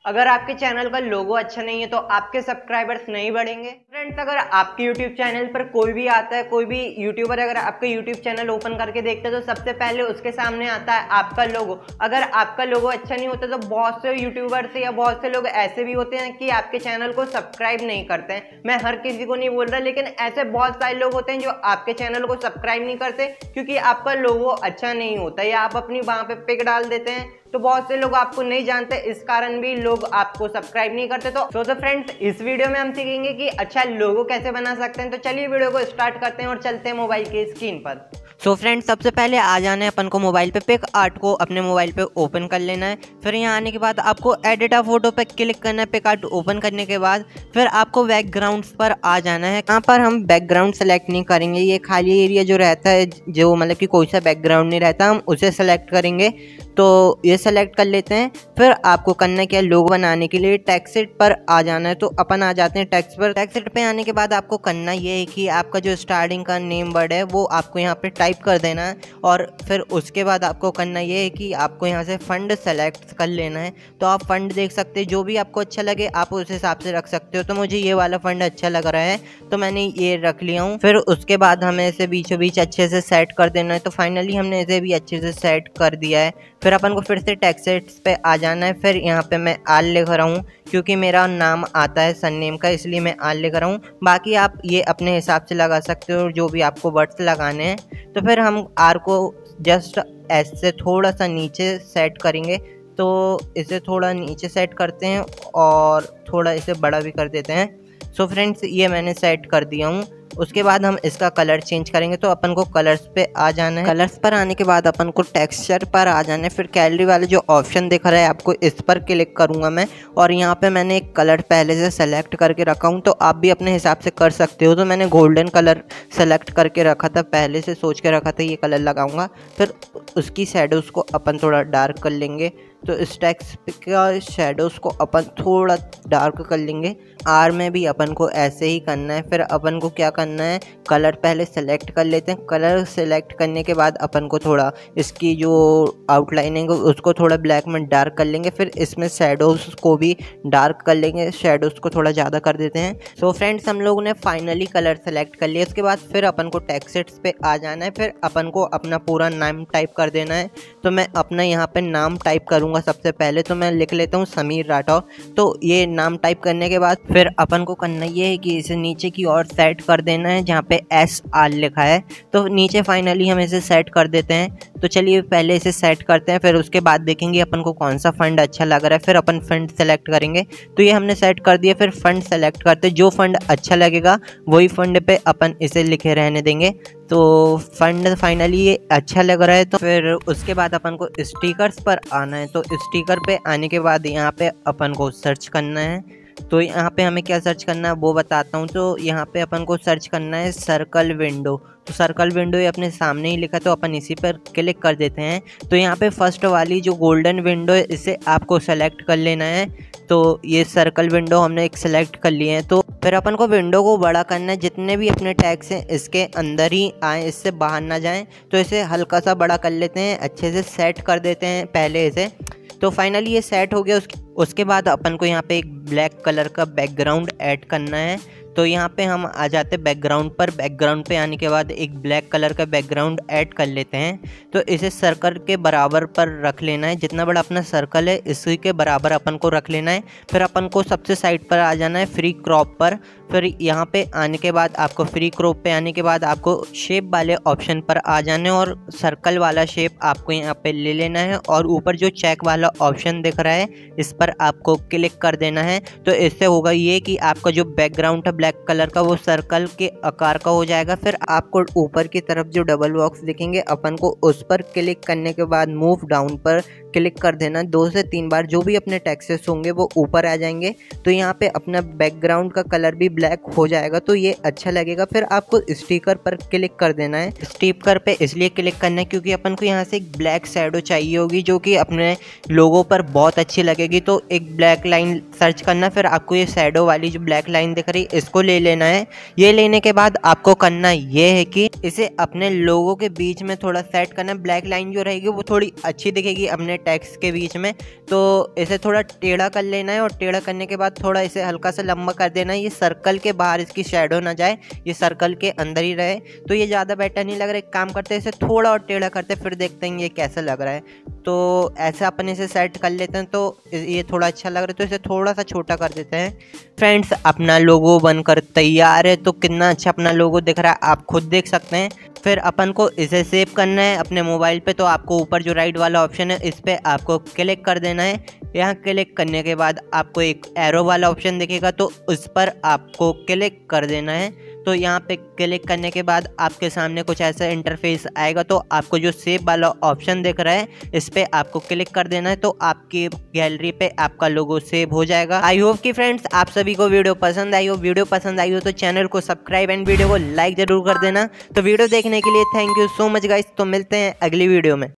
अगर आपके चैनल का लोगो अच्छा नहीं है तो आपके सब्सक्राइबर्स नहीं बढ़ेंगे। फ्रेंड्स, अगर आपके यूट्यूब चैनल पर कोई भी आता है, कोई भी यूट्यूबर अगर आपका यूट्यूब चैनल ओपन करके देखते हैं तो सबसे पहले उसके सामने आता है आपका लोगो। अगर आपका लोगो अच्छा नहीं होता तो बहुत से यूट्यूबर्स या बहुत से लोग ऐसे भी होते हैं कि आपके चैनल को सब्सक्राइब नहीं करते हैं। मैं हर किसी को नहीं बोल रहा, लेकिन ऐसे बहुत सारे लोग होते हैं जो आपके चैनल को सब्सक्राइब नहीं करते क्योंकि आपका लोगो अच्छा नहीं होता या आप अपनी वहां पे पिक डाल देते हैं। तो बहुत से लोग आपको नहीं जानते, इस कारण भी लोग आपको सब्सक्राइब नहीं करते। तो फ्रेंड्स, इस वीडियो में हम सीखेंगे कि अच्छा लोगो कैसे बना सकते हैं। तो चलिए वीडियो को स्टार्ट करते हैं और चलते हैं मोबाइल की स्क्रीन पर। फ्रेंड्स, सबसे पहले आ जाना है अपन को मोबाइल पे, पिक आर्ट को अपने मोबाइल पे ओपन कर लेना है। फिर यहाँ आने के बाद आपको एडिट अ फोटो पे क्लिक करना है। पिक आर्ट ओपन करने के बाद फिर आपको बैकग्राउंड्स पर आ जाना है। यहाँ पर हम बैकग्राउंड सेलेक्ट नहीं करेंगे, ये खाली एरिया जो रहता है, जो मतलब कि कोई सा बैकग्राउंड नहीं रहता, हम उसे सेलेक्ट करेंगे। तो ये सेलेक्ट कर लेते हैं। फिर आपको करना क्या, लोगो बनाने के लिए टेक्स्ट पर आ जाना है। तो अपन आ जाते हैं टेक्स्ट पर। टेक्स्ट पे आने के बाद आपको करना ये है कि आपका जो स्टार्टिंग का नेम वर्ड है वो आपको यहाँ पे टाइप कर देना है। और फिर उसके बाद आपको करना ये है कि आपको यहाँ से फंड सेलेक्ट कर लेना है। तो आप फंड देख सकते हैं, जो भी आपको अच्छा लगे आप उस हिसाब से रख सकते हो। तो मुझे ये वाला फंड अच्छा लग रहा है तो मैंने ये रख लिया हूँ। फिर उसके बाद हमें इसे बीचों बीच अच्छे से सेट कर देना है। तो फाइनली हमने इसे भी अच्छे से सेट कर दिया है। फिर अपन को फिर से टेक्स्ट पे आ जाना है। फिर यहाँ पे मैं आल लिख रहा हूँ क्योंकि मेरा नाम आता है सरनेम का, इसलिए मैं आल लिख रहा हूँ। बाकी आप ये अपने हिसाब से लगा सकते हो, जो भी आपको वर्ड्स लगाने हैं। तो फिर हम आर को जस्ट ऐसे थोड़ा सा नीचे सेट करेंगे। तो इसे थोड़ा नीचे सेट करते हैं और थोड़ा इसे बड़ा भी कर देते हैं। फ्रेंड्स, ये मैंने सेट कर दिया हूँ। उसके बाद हम इसका कलर चेंज करेंगे। तो अपन को कलर्स पे आ जाना है। कलर्स पर आने के बाद अपन को टेक्सचर पर आ जाना है। फिर गैलरी वाले जो ऑप्शन दिख रहा है आपको, इस पर क्लिक करूंगा मैं। और यहाँ पे मैंने एक कलर पहले से सेलेक्ट करके रखा हूँ, तो आप भी अपने हिसाब से कर सकते हो। तो मैंने गोल्डन कलर सेलेक्ट करके रखा था, पहले से सोच के रखा था ये कलर लगाऊंगा। फिर उसकी शेडोज़ को अपन थोड़ा डार्क कर लेंगे। तो इस टेक्स्ट का शेडोज़ को अपन थोड़ा डार्क कर लेंगे। आर में भी अपन को ऐसे ही करना है। फिर अपन को क्या करना है, कलर पहले सेलेक्ट कर लेते हैं। कलर सेलेक्ट करने के बाद अपन को थोड़ा इसकी जो आउटलाइनिंग है उसको थोड़ा ब्लैक में डार्क कर लेंगे। फिर इसमें शेडोज़ को भी डार्क कर लेंगे, शेडोज़ को थोड़ा ज़्यादा कर देते हैं। फ्रेंड्स, हम लोगों ने फाइनली कलर सेलेक्ट कर लिया। उसके बाद फिर अपन को टेक्स्ट पे आ जाना है। फिर अपन को अपना पूरा नाम टाइप कर देना है। तो मैं अपना यहाँ पे नाम टाइप करूँगा सबसे पहले। तो मैं लिख लेता हूँ समीर राठौर। तो ये नाम टाइप करने के बाद फिर अपन को करना ये है कि इसे नीचे की ओर सेट कर देना है, जहाँ पे SR लिखा है। तो नीचे फाइनली हम इसे सेट कर देते हैं। तो चलिए पहले इसे सेट करते हैं, फिर उसके बाद देखेंगे अपन को कौन सा फंड अच्छा लग रहा है। फिर अपन फंड सेलेक्ट करेंगे। तो ये हमने सेट कर दिया। फिर फंड सेलेक्ट करते, जो फंड अच्छा लगेगा वही फंड पे अपन इसे लिखे रहने देंगे। तो फंड फाइनली ये अच्छा लग रहा है। तो फिर उसके बाद अपन को स्टिकर्स पर आना है। तो स्टिकर पे आने के बाद यहाँ पे अपन को सर्च करना है। तो यहाँ पे हमें क्या सर्च करना है वो बताता हूँ। तो यहाँ पे अपन को सर्च करना है सर्कल विंडो। तो सर्कल विंडो ये अपने सामने ही लिखा, तो अपन इसी पर क्लिक कर देते हैं। तो यहाँ पे फर्स्ट वाली जो गोल्डन विंडो है इसे आपको सेलेक्ट कर लेना है। तो ये सर्कल विंडो हमने एक सेलेक्ट कर लिए हैं। तो फिर अपन को विंडो को बड़ा करना है, जितने भी अपने टैग्स हैं इसके अंदर ही आए, इससे बाहर ना जाएं। तो इसे हल्का सा बड़ा कर लेते हैं, अच्छे से सेट कर देते हैं पहले इसे। तो फाइनली ये सेट हो गया। उसके बाद अपन को यहाँ पे एक ब्लैक कलर का बैकग्राउंड ऐड करना है। तो यहाँ पे हम आ जाते हैं बैकग्राउंड पर। बैकग्राउंड पे आने के बाद एक ब्लैक कलर का बैकग्राउंड ऐड कर लेते हैं। तो इसे सर्कल के बराबर पर रख लेना है, जितना बड़ा अपना सर्कल है इसी के बराबर अपन को रख लेना है। फिर अपन को सबसे साइड पर आ जाना है फ्री क्रॉप पर। फिर यहाँ पे आने के बाद आपको फ्री क्रॉप पे आने के बाद आपको शेप वाले ऑप्शन पर आ जाना है और सर्कल वाला शेप आपको यहाँ पे ले लेना है। और ऊपर जो चेक वाला ऑप्शन दिख रहा है इस पर आपको क्लिक कर देना है। तो इससे होगा ये कि आपका जो बैकग्राउंड है ब्लैक कलर का वो सर्कल के आकार का हो जाएगा। फिर आपको ऊपर की तरफ जो डबल बॉक्स दिखेंगे अपन को उस पर क्लिक करने के बाद मूव डाउन पर क्लिक कर देना 2 से 3 बार। जो भी अपने टेक्स्ट्स होंगे वो ऊपर आ जाएंगे। तो यहाँ पे अपना बैकग्राउंड का कलर भी ब्लैक हो जाएगा, तो ये अच्छा लगेगा। फिर आपको स्टिकर पर क्लिक कर देना है। स्टिकर पे इसलिए क्लिक करना है क्योंकि अपन को यहाँ से एक ब्लैक शैडो चाहिए होगी जो कि अपने लोगो पर बहुत अच्छी लगेगी। तो एक ब्लैक लाइन सर्च करना, फिर आपको ये शैडो वाली जो ब्लैक लाइन दिख रही है इसको ले लेना है। ये लेने के बाद आपको करना ये है कि इसे अपने लोगो के बीच में थोड़ा सेट करना है। ब्लैक लाइन जो रहेगी वो थोड़ी अच्छी दिखेगी अपने टेक्स्ट के बीच में। तो इसे थोड़ा टेढ़ा कर लेना है और टेढ़ा करने के बाद थोड़ा इसे हल्का सा लंबा कर देना है। ये सर्कल के बाहर इसकी शेडो ना जाए, ये सर्कल के अंदर ही रहे। तो ये ज़्यादा बेटर नहीं लग रहा है। एक काम करते हैं, इसे थोड़ा और टेढ़ा करते हैं, फिर देखते हैं ये कैसा लग रहा है। तो ऐसे अपन इसे सेट कर लेते हैं। तो ये थोड़ा अच्छा लग रहा है, तो इसे थोड़ा सा छोटा कर देते हैं। फ्रेंड्स, अपना लोगो बनकर तैयार है। तो कितना अच्छा अपना लोगो दिख रहा है, आप खुद देख सकते हैं। फिर अपन को इसे सेव करना है अपने मोबाइल पे। तो आपको ऊपर जो राइट वाला ऑप्शन है, इस पर आपको क्लिक कर देना है। यहाँ क्लिक करने के बाद आपको एक एरो वाला ऑप्शन दिखेगा, तो उस पर आपको क्लिक कर देना है। तो यहाँ पे क्लिक करने के बाद आपके सामने कुछ ऐसा इंटरफेस आएगा। तो आपको जो सेव वाला ऑप्शन दिख रहा है, इस पर आपको क्लिक कर देना है। तो आपकी गैलरी पे आपका लोगो सेव हो जाएगा। आई होप कि फ्रेंड्स आप सभी को वीडियो पसंद आई हो। वीडियो पसंद आई हो तो चैनल को सब्सक्राइब एंड वीडियो को लाइक जरूर कर देना। तो वीडियो देखने के लिए thank you so much guys. तो मिलते हैं अगली वीडियो में।